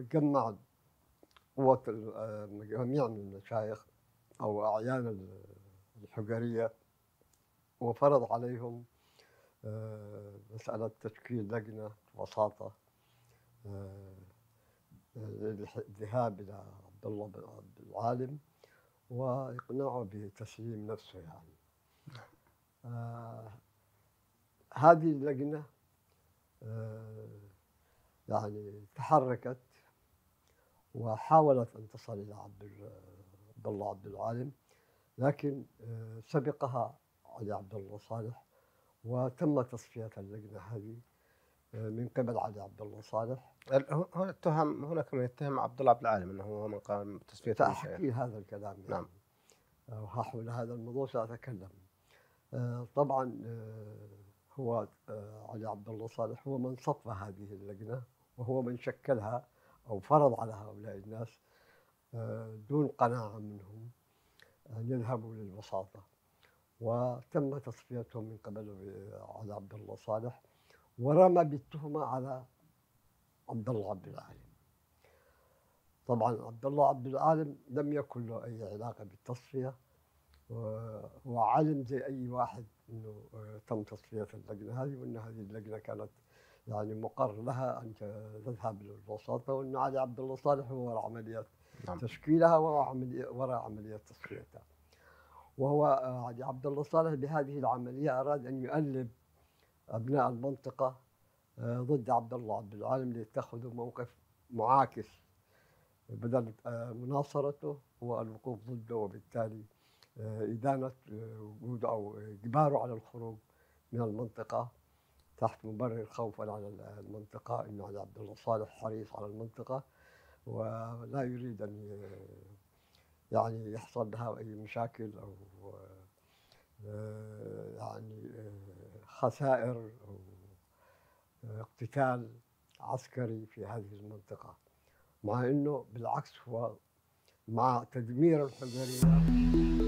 جمع قوة جميع من المشايخ أو أعيان الحجرية، وفرض عليهم مسألة تشكيل لجنة وساطة، الذهاب إلى عبد الله بن عبد العالم وإقناعه بتسليم نفسه يعني. هذه اللجنة يعني تحركت وحاولت أن تصل إلى عبد الله عبد العالم، لكن سبقها علي عبد الله صالح، وتم تصفية اللجنة هذه من قبل علي عبد الله صالح. هنا اتهم، هناك من يتهم عبد الله عبد العالم انه هو من قام بتصفية المشايخ. سأحكي هذا الكلام يعني. نعم. وحول هذا الموضوع سأتكلم. طبعا هو علي عبد الله صالح هو من صف هذه اللجنة، وهو من شكلها أو فرض على هؤلاء الناس دون قناعة منهم أن يذهبوا للوساطة، وتم تصفيتهم من قبل علي عبد الله صالح، ورمى بالتهمة على عبد الله عبد العالم. طبعا عبد الله عبد العالم لم يكن له أي علاقة بالتصفية، وهو عالم زي أي واحد أنه تم تصفية اللجنة هذه، وأن هذه اللجنة كانت يعني مقر لها أن تذهب للوساطة، وأن علي عبد الله صالح هو وراء عمليات تشكيلها وراء عملية تصفيتها. وهو علي عبد الله صالح بهذه العملية أراد أن يؤلب أبناء المنطقة ضد عبد الله عبد العالم ليتخذوا موقف معاكس، بدل مناصرته هو الوقوف ضده، وبالتالي إدانة وجوده أو إجباره على الخروج من المنطقة تحت مبرر خوفا على المنطقة، إنه علي عبد الله صالح حريص على المنطقة ولا يريد أن يعني يحصل لها أي مشاكل أو يعني خسائر أو اقتتال عسكري في هذه المنطقة، مع أنه بالعكس هو مع تدمير الحجرية